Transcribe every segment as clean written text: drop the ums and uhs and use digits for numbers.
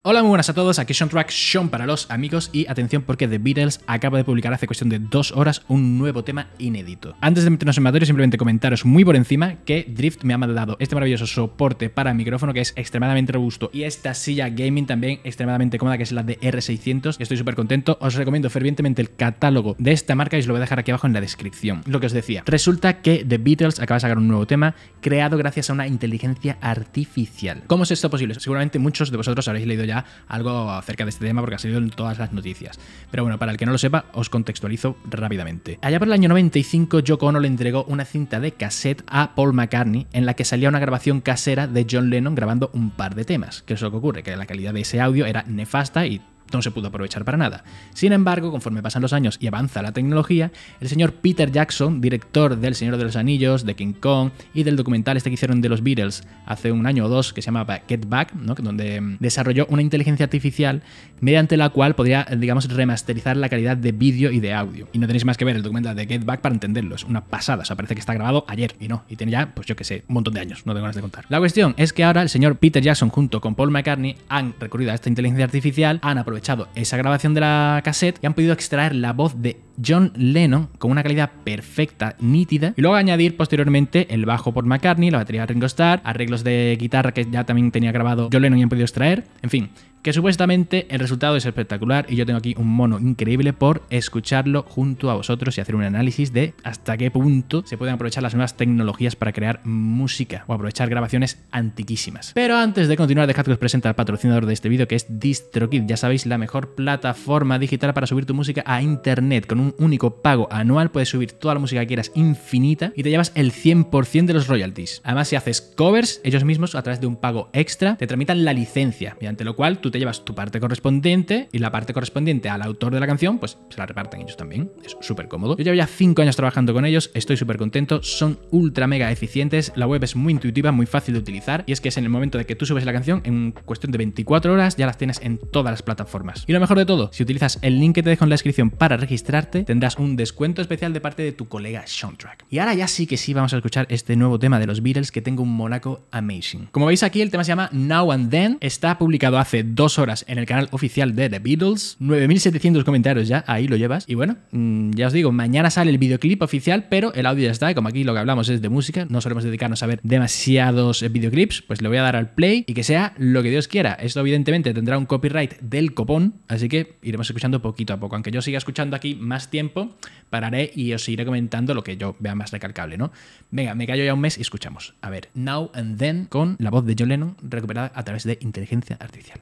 Hola, muy buenas a todos, aquí Soundtrack, Sean para los amigos, y atención porque The Beatles acaba de publicar hace cuestión de 2 horas un nuevo tema inédito. Antes de meternos en materia, simplemente comentaros muy por encima que Drift me ha mandado este maravilloso soporte para micrófono que es extremadamente robusto, y esta silla gaming también extremadamente cómoda que es la de R600, y estoy súper contento. Os recomiendo fervientemente el catálogo de esta marca y os lo voy a dejar aquí abajo en la descripción. Lo que os decía, resulta que The Beatles acaba de sacar un nuevo tema creado gracias a una inteligencia artificial. ¿Cómo es esto posible? Seguramente muchos de vosotros habréis leído ya algo acerca de este tema porque ha salido en todas las noticias. Pero bueno, para el que no lo sepa, os contextualizo rápidamente. Allá por el año 95, Yoko Ono le entregó una cinta de cassette a Paul McCartney en la que salía una grabación casera de John Lennon grabando un par de temas. ¿Qué es lo que ocurre? Que la calidad de ese audio era nefasta y no se pudo aprovechar para nada. Sin embargo, conforme pasan los años y avanza la tecnología, el señor Peter Jackson, director del Señor de los Anillos, de King Kong y del documental este que hicieron de los Beatles hace un año o dos que se llamaba Get Back, ¿no? Donde desarrolló una inteligencia artificial mediante la cual podría, digamos, remasterizar la calidad de vídeo y de audio. Y no tenéis más que ver el documental de Get Back para entenderlo, es una pasada, o sea, parece que está grabado ayer y no, y tiene ya, pues yo que sé, un montón de años, no tengo ganas de contar. La cuestión es que ahora el señor Peter Jackson junto con Paul McCartney han recurrido a esta inteligencia artificial, han aprovechado esa grabación de la cassette y han podido extraer la voz de John Lennon con una calidad perfecta, nítida, y luego añadir posteriormente el bajo por McCartney, la batería de Ringo Starr, arreglos de guitarra que ya también tenía grabado John Lennon y han podido extraer, en fin, que supuestamente el resultado es espectacular y yo tengo aquí un mono increíble por escucharlo junto a vosotros y hacer un análisis de hasta qué punto se pueden aprovechar las nuevas tecnologías para crear música o aprovechar grabaciones antiquísimas. Pero antes de continuar, dejad que os presente al patrocinador de este vídeo, que es DistroKid. Ya sabéis, la mejor plataforma digital para subir tu música a internet. Con un único pago anual puedes subir toda la música que quieras infinita y te llevas el 100% de los royalties. Además, si haces covers, ellos mismos a través de un pago extra te tramitan la licencia, mediante lo cual tú te llevas tu parte correspondiente y la parte correspondiente al autor de la canción pues se la reparten ellos también. Es súper cómodo. Yo llevo ya 5 años trabajando con ellos, estoy súper contento, son ultra mega eficientes, la web es muy intuitiva, muy fácil de utilizar, y es que es en el momento de que tú subes la canción, en cuestión de 24 horas ya las tienes en todas las plataformas. Y lo mejor de todo, si utilizas el link que te dejo en la descripción para registrarte, tendrás un descuento especial de parte de tu colega Soundtrack. Y ahora ya sí que sí vamos a escuchar este nuevo tema de los Beatles que tengo un monaco amazing. Como veis aquí, el tema se llama Now and Then, está publicado hace 2 horas en el canal oficial de The Beatles, 9700 comentarios ya, ahí lo llevas, y bueno, ya os digo, mañana sale el videoclip oficial, pero el audio ya está, y como aquí lo que hablamos es de música, no solemos dedicarnos a ver demasiados videoclips, pues le voy a dar al play y que sea lo que Dios quiera. Esto evidentemente tendrá un copyright del copón, así que iremos escuchando poquito a poco, aunque yo siga escuchando aquí más tiempo, pararé y os iré comentando lo que yo vea más recalcable, ¿no? Venga, me callo ya un mes y escuchamos. A ver, Now and Then con la voz de John Lennon recuperada a través de inteligencia artificial.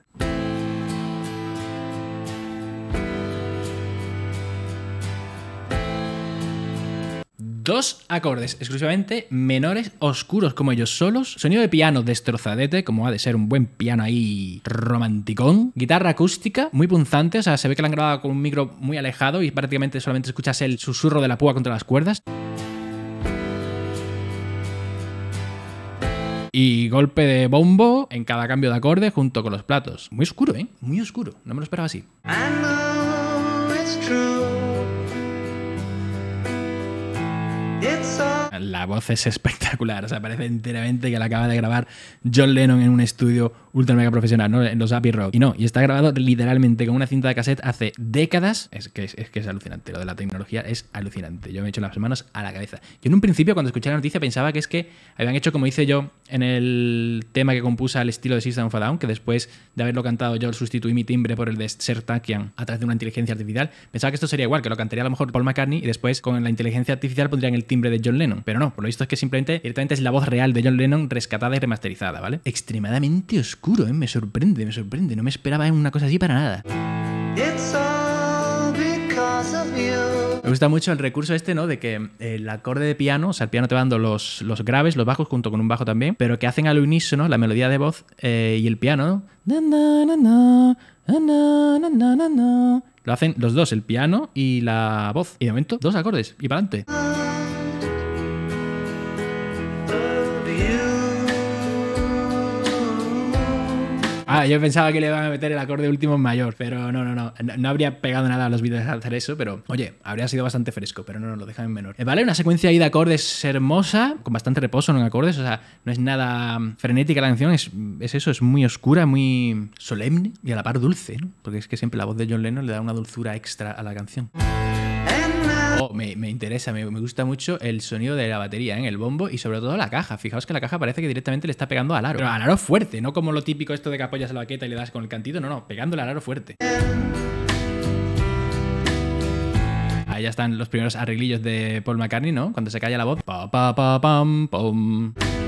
2 acordes exclusivamente menores, oscuros como ellos solos, sonido de piano destrozadete, como ha de ser un buen piano ahí romanticón, guitarra acústica muy punzante, o sea, se ve que la han grabado con un micro muy alejado y prácticamente solamente escuchas el susurro de la púa contra las cuerdas. Y golpe de bombo en cada cambio de acorde junto con los platos. Muy oscuro, ¿eh? Muy oscuro, no me lo esperaba así. I know it's true. La voz es espectacular, o sea, parece enteramente que la acaba de grabar John Lennon en un estudio ultra mega profesional, ¿no? En los Abbey Road. Y no, y está grabado literalmente con una cinta de cassette hace décadas. Es que es alucinante, lo de la tecnología es alucinante. Yo me he hecho las manos a la cabeza. Yo en un principio, cuando escuché la noticia, pensaba que es que habían hecho como hice yo en el tema que compuso al estilo de System of a Down, que después de haberlo cantado yo sustituí mi timbre por el de Sertakian a través de una inteligencia artificial. Pensaba que esto sería igual, que lo cantaría a lo mejor Paul McCartney y después con la inteligencia artificial pondrían el timbre de John Lennon. Pero no, por lo visto es que simplemente directamente es la voz real de John Lennon rescatada y remasterizada, ¿vale? Extremadamente oscuro, ¿eh? Me sorprende, no me esperaba una cosa así para nada. Me gusta mucho el recurso este, ¿no? De que el acorde de piano, o sea, el piano te va dando los graves, los bajos, junto con un bajo también, pero que hacen al unísono la melodía de voz y el piano, ¿no? Lo hacen los dos, el piano y la voz. Y de momento, 2 acordes y para adelante. Ah, yo pensaba que le iban a meter el acorde último en mayor, pero no habría pegado nada a los vídeos a hacer eso, pero oye, habría sido bastante fresco, pero no, lo dejan en menor. Vale, una secuencia ahí de acordes hermosa, con bastante reposo en acordes, o sea, no es nada frenética la canción, es eso, es muy oscura, muy solemne y a la par dulce, ¿no? Porque es que siempre la voz de John Lennon le da una dulzura extra a la canción. Oh, me interesa, me gusta mucho el sonido de la batería, el bombo y sobre todo la caja. Fijaos que la caja parece que directamente le está pegando al aro. Pero al aro fuerte, no como lo típico esto de que apoyas la baqueta y le das con el cantito, no, pegándole al aro fuerte. Ahí ya están los primeros arreglillos de Paul McCartney, ¿no? Cuando se calla la voz. Pa, pa, pa, pam, pum.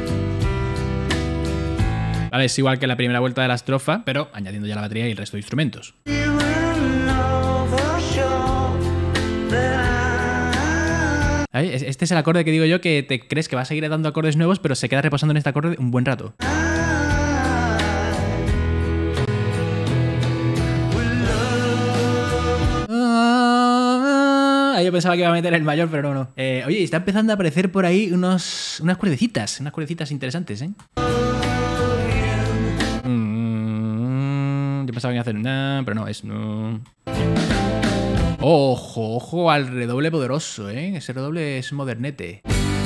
Vale, es igual que la primera vuelta de la estrofa, pero añadiendo ya la batería y el resto de instrumentos. Este es el acorde que digo yo, que te crees que va a seguir dando acordes nuevos, pero se queda reposando en este acorde un buen rato. Yo pensaba que iba a meter el mayor, pero no. Oye, está empezando a aparecer por ahí unas cuerdecitas interesantes, ¿eh? Yo pensaba que iba a hacer nada, pero no, es no. Ojo al redoble poderoso, ¿eh? Ese redoble es modernete.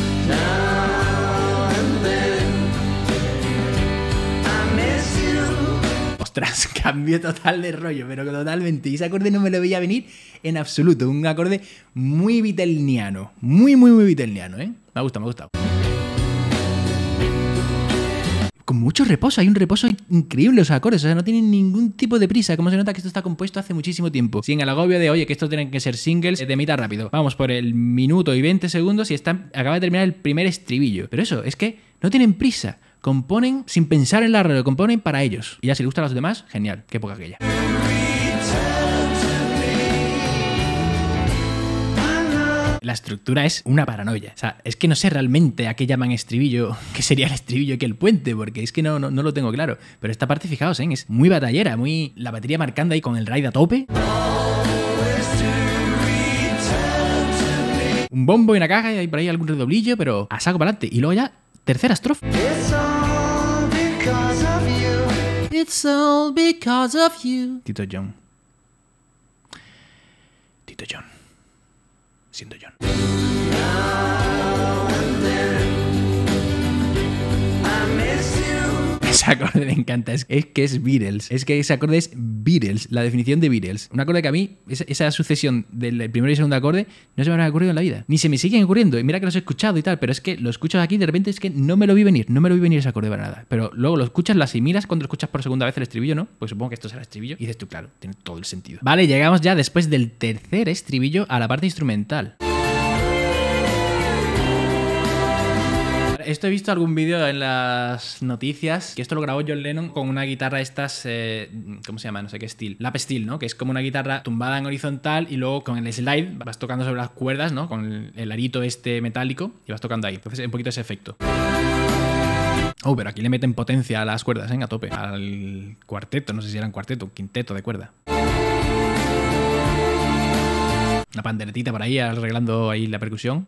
Ostras, cambio total de rollo, pero totalmente. Y ese acorde no me lo veía venir en absoluto. Un acorde muy beatlesiano. Muy beatlesiano, ¿eh? Me ha gustado. Con mucho reposo, hay un reposo increíble los acordes, o sea, no tienen ningún tipo de prisa, como se nota que esto está compuesto hace muchísimo tiempo. Sin el agobio de, oye, que estos tienen que ser singles de mitad rápido. Vamos por el minuto y 20 segundos y acaba de terminar el primer estribillo. Pero eso, es que no tienen prisa, componen sin pensar en la arreglo, componen para ellos. Y ya si les gusta a los demás, genial, qué época aquella. La estructura es una paranoia. O sea, es que no sé realmente a qué llaman estribillo, qué sería el estribillo y qué el puente, porque es que no lo tengo claro. Pero esta parte, fijaos, es muy batallera, muy la batería marcando ahí con el ride a tope. Un bombo y una caja y hay por ahí algún redoblillo, pero a saco para adelante. Y luego ya, tercera estrofa. It's all because of you. Tito John. Siendo John. Ese acorde me encanta, es que es Beatles. Es que ese acorde es Beatles, la definición de Beatles. Un acorde que a mí, esa sucesión del primero y segundo acorde, no se me ha ocurrido en la vida. Ni se me siguen ocurriendo. Y mira que los he escuchado y tal, pero es que lo escuchas aquí y de repente es que no me lo vi venir. No me lo vi venir ese acorde para nada. Pero luego lo escuchas, lo asimilas cuando lo escuchas por segunda vez el estribillo, ¿no? Pues supongo que esto será el estribillo. Y dices tú, claro, tiene todo el sentido. Vale, llegamos ya después del tercer estribillo a la parte instrumental. Esto he visto algún vídeo en las noticias, que esto lo grabó John Lennon con una guitarra estas, ¿cómo se llama? No sé qué steel. Lap steel, ¿no? Que es como una guitarra tumbada en horizontal y luego con el slide vas tocando sobre las cuerdas, ¿no? Con el arito este metálico y vas tocando ahí. Entonces un poquito ese efecto. Oh, pero aquí le meten potencia a las cuerdas, a tope. Al cuarteto, no sé si era un cuarteto, un quinteto de cuerda. Una panderetita por ahí arreglando ahí la percusión.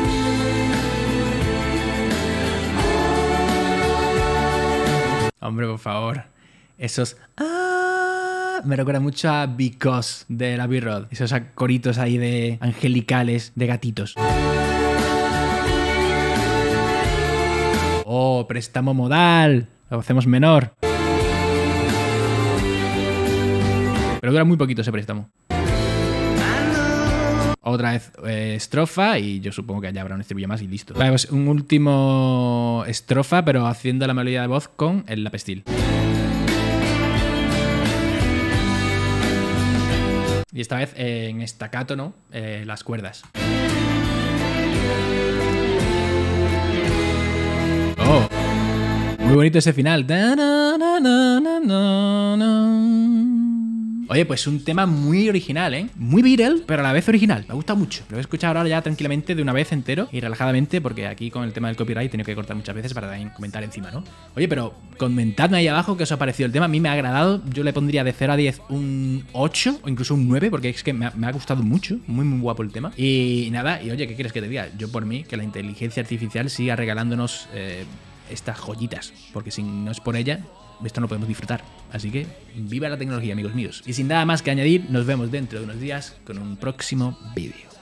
Hombre, por favor. Esos... me recuerda mucho a Because de la B-Rod. Esos coritos ahí de angelicales, de gatitos. Oh, préstamo modal. Lo hacemos menor. Pero dura muy poquito ese préstamo. Otra vez estrofa y yo supongo que allá habrá un estribillo más y listo. Vale, pues un último estrofa, pero haciendo la melodía de voz con el lap steel. Y esta vez en staccato, ¿no? Las cuerdas. Oh, muy bonito ese final. Oye, pues un tema muy original, ¿eh? Muy Beatles, pero a la vez original. Me gusta mucho. Lo he escuchado ahora ya tranquilamente de una vez entero y relajadamente, porque aquí con el tema del copyright he tenido que cortar muchas veces para también comentar encima, ¿no? Oye, pero comentadme ahí abajo qué os ha parecido el tema. A mí me ha agradado. Yo le pondría de 0 a 10 un 8 o incluso un 9, porque es que me ha gustado mucho. Muy guapo el tema. Y nada, y oye, ¿qué quieres que te diga? Yo por mí, que la inteligencia artificial siga regalándonos estas joyitas, porque si no es por ella, esto no lo podemos disfrutar. Así que viva la tecnología, amigos míos. Y sin nada más que añadir, nos vemos dentro de unos días con un próximo vídeo.